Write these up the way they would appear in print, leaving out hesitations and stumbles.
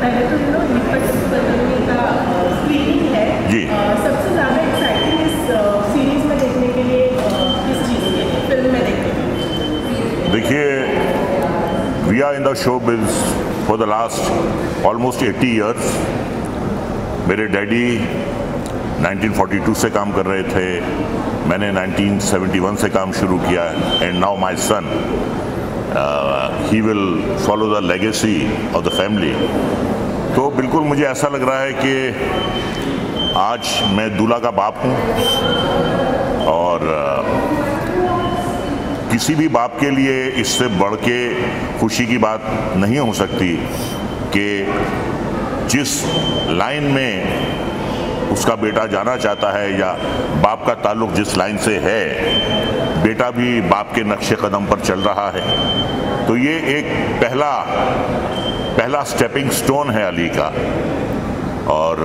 पहले तो का स्क्रीनिंग है जी। सबसे ज़्यादा एक्साइटिंग इस सीरीज में देखने के लिए किस चीज़ के लिए, फिल्म में देखने के लिए? देखिए, we are in the show biz for the last almost 80 years. मेरे डैडी 1942 से काम कर रहे थे, मैंने 1971 से काम शुरू किया, and now my son he will follow the legacy of the family. तो बिल्कुल मुझे ऐसा लग रहा है कि आज मैं दूल्हा का बाप हूँ, और किसी भी बाप के लिए इससे बढ़ के खुशी की बात नहीं हो सकती कि जिस लाइन में उसका बेटा जाना चाहता है या बाप का ताल्लुक जिस लाइन से है, बेटा भी बाप के नक्शे कदम पर चल रहा है। तो ये एक पहला स्टेपिंग स्टोन है अली का, और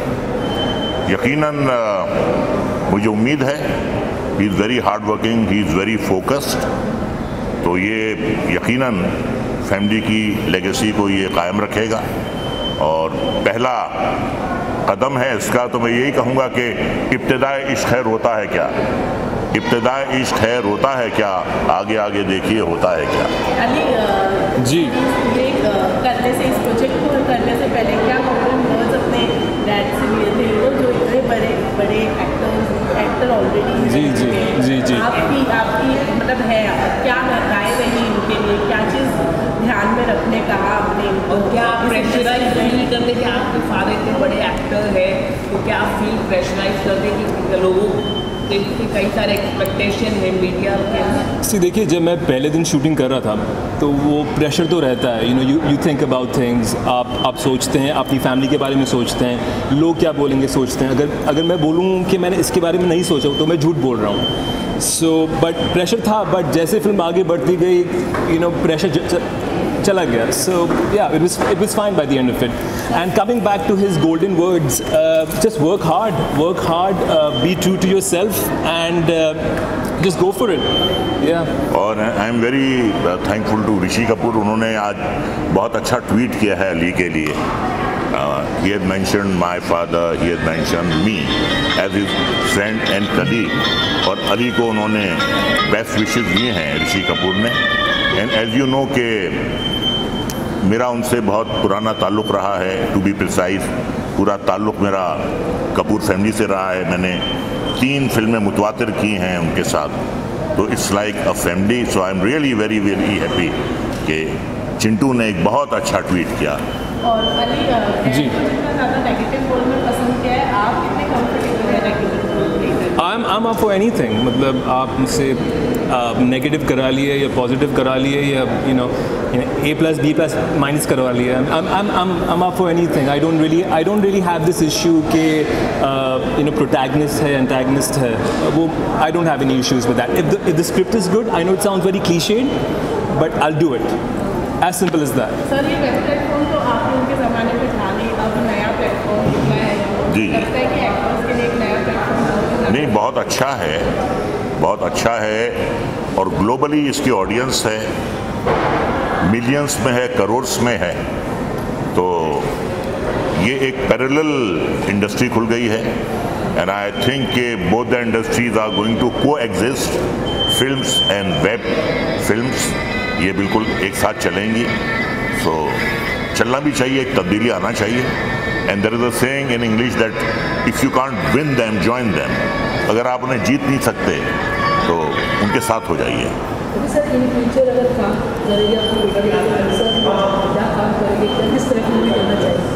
यकीनन मुझे उम्मीद है he is very hard working, he is very focused. तो ये यकीनन फैमिली की लेगेसी को ये कायम रखेगा, और पहला कदम है इसका। तो मैं यही कहूँगा कि इब्तिदाए इश्क खैर होता है क्या, इब्तिदाए इश्क खैर होता है क्या, आगे आगे देखिए होता है क्या। अली जी, ये करने से, इस प्रोजेक्ट को करने से पहले क्या वर्ड्स अपने डैड से लिए थे, वो जो इतने बड़े एक्टर ऑलरेडी जी जी जी जी आपकी मतलब है, क्या राय रही इनके लिए, क्या चीज़ ध्यान में रखने कहा आपने, और क्या आप प्रेशराइज फील करते कि आपके फादर इतने बड़े एक्टर हैं, तो क्या आप फील प्रेशराइज करते कि लोगों के कई सारे एक्सपेक्टेशन है मीडिया के? सी देखिए, जब मैं पहले दिन शूटिंग कर रहा था तो वो प्रेशर तो रहता है, यू थिंक अबाउट थिंग्स। आप सोचते हैं, अपनी फैमिली के बारे में सोचते हैं, लोग क्या बोलेंगे सोचते हैं। अगर मैं बोलूँ कि मैंने इसके बारे में नहीं सोचा तो मैं झूठ बोल रहा हूँ। सो बट प्रेशर था, बट जैसे फिल्म आगे बढ़ती गई प्रेशर चला गया। So yeah, it was fine by the end of it. And coming back to his golden words, just work hard, be true to yourself, and just go for it. Yeah. और I am very thankful to Rishi Kapoor. उन्होंने आज बहुत अच्छा tweet किया है अली के लिए। He had mentioned my father, he had mentioned me as his friend and colleague, और अली को उन्होंने बेस्ट विशेस दिए हैं ऋषि कपूर ने। एंड एज यू नो के मेरा उनसे बहुत पुराना ताल्लुक़ रहा है, टू बी प्रिसाइज पूरा ताल्लुक़ मेरा कपूर फैमिली से रहा है। मैंने 3 फिल्में मुतवातिर की हैं उनके साथ, तो it's like a family. So I am really very very happy कि चिंटू ने एक बहुत अच्छा ट्वीट किया। और अली जी, जितना ज़्यादा नेगेटिव रोल में पसंद किया है, आप कितने कंफर्टेबल हैं negative role play? I'm up for anything। मतलब आप मुझसे नेगेटिव करा लिए या पॉजिटिव करा लिए या A+, B+- करवा लिए, I'm up for anything। I don't really have this issue कि protagonist है, antagonist है, वो I don't have any issues with that। If the script is good, I know it sounds very cliched, but I'll do it, as simple as that। Sir, ये web platform तो आपने उनके ज़माने में था नहीं, अब नया प्लेटफॉर्म निकला है, जी। लगता है कि एक्टर्स के लिए एक नया प्लेटफॉर्म नहीं, बहुत अच्छा है, और ग्लोबली इसकी ऑडियंस है, मिलियंस में है, करोड़्स में है। तो ये एक पैरेलल इंडस्ट्री खुल गई है, एंड आई थिंक कि both the industries are going to coexist. Films and web films ये बिल्कुल एक साथ चलेंगी। सो चलना भी चाहिए, एक तब्दीली आना चाहिए। And there is a saying in English that if you can't win them join them. अगर आप उन्हें जीत नहीं सकते तो उनके साथ हो जाइए। सर, इन फ्यूचर अगर काम करेंगे, आपको क्या काम करेंगे, किस तरह की मूवी करना चाहिए?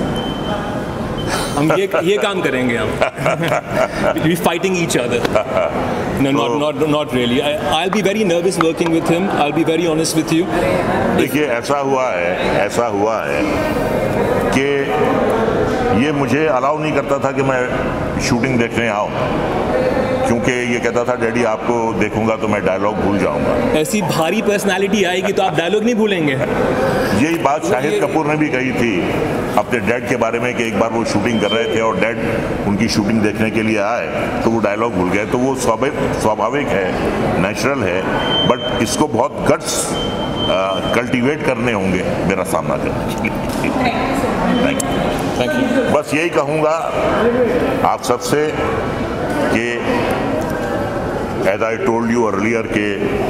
हम ये काम करेंगे हम। We fighting each other। No, not really। I'll be very nervous working with him। I'll be very honest with you। देखिए, ऐसा हुआ है कि ये मुझे अलाउ नहीं करता था कि मैं शूटिंग देखने आऊँ, क्योंकि ये कहता था डैडी आपको देखूंगा तो मैं डायलॉग भूल जाऊंगा। ऐसी भारी पर्सनालिटी आएगी तो आप डायलॉग नहीं भूलेंगे। यही बात शाहिद कपूर ने भी कही थी अपने डैड के बारे में कि एक बार वो शूटिंग कर रहे थे और डैड उनकी शूटिंग देखने के लिए आए तो वो डायलॉग भूल गए। तो वो स्वाभाविक है, नेचुरल है, बट इसको बहुत गट्स कल्टीवेट करने होंगे मेरा सामना करने के लिए। Thank you. Thank you. बस यही कहूँगा आप सबसे कि as I told you earlier के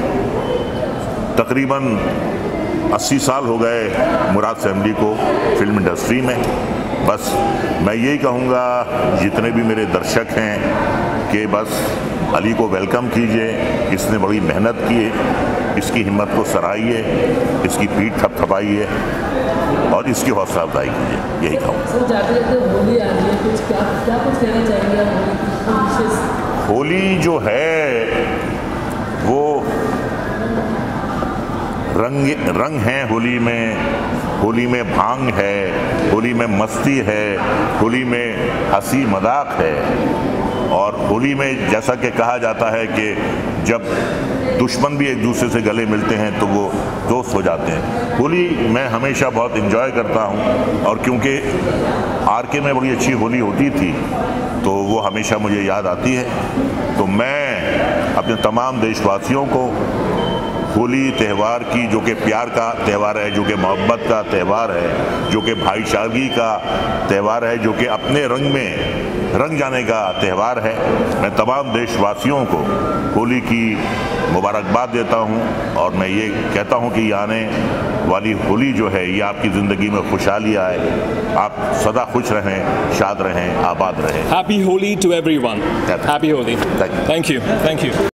तकरीबन 80 साल हो गए मुराद फैमिली को फिल्म इंडस्ट्री में। बस मैं यही कहूँगा जितने भी मेरे दर्शक हैं कि बस अली को वेलकम कीजिए। इसने बड़ी मेहनत की है, इसकी हिम्मत को सराहिए, इसकी पीठ थपथपाइए और इसकी हौसला अफजाई कीजिए। यही कहूँ। सर जाते जाते होली आ रही है, कुछ क्या कुछ कहना चाहेंगे आप? होली जो है वो रंग हैं होली में भांग है, होली में मस्ती है, होली में हंसी मजाक है। और होली में जैसा कि कहा जाता है कि जब दुश्मन भी एक दूसरे से गले मिलते हैं तो वो दोस्त हो जाते हैं। होली मैं हमेशा बहुत एंजॉय करता हूँ और क्योंकि आरके में बड़ी अच्छी होली होती थी तो वो हमेशा मुझे याद आती है। तो मैं अपने तमाम देशवासियों को होली त्यौहार की, जो कि प्यार का त्यौहार है, जो कि मोहब्बत का त्यौहार है, जो कि भाईचारगी का त्यौहार है, जो कि अपने रंग में रंग जाने का त्यौहार है, मैं तमाम देशवासियों को होली की मुबारकबाद देता हूं। और मैं ये कहता हूं कि आने वाली होली जो है ये आपकी ज़िंदगी में खुशहाली आए, आप सदा खुश रहें, शाद रहें, आबाद रहें। Happy Holi to everyone. Happy Holi. Thank you. Thank you.